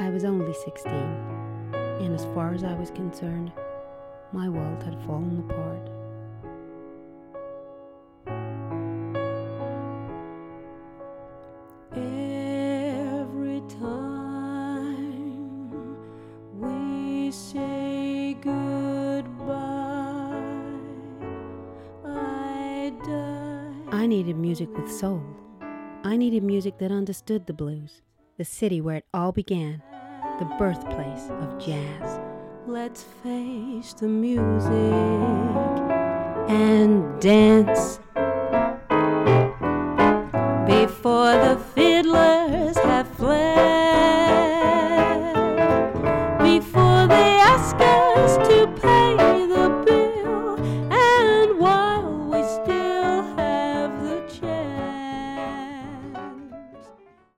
I was only 16, and as far as I was concerned, my world had fallen apart. Every time we say goodbye, I die. I needed music with soul. I needed music that understood the blues, the city where it all began, the birthplace of jazz. Let's face the music and dance before the fiddlers have fled.